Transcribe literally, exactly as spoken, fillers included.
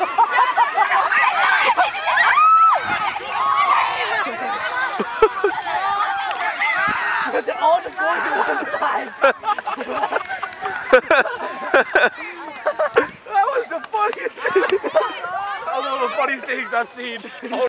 But they're all just going to one side. That was the funniest thing. That was one of the funniest things I've seen.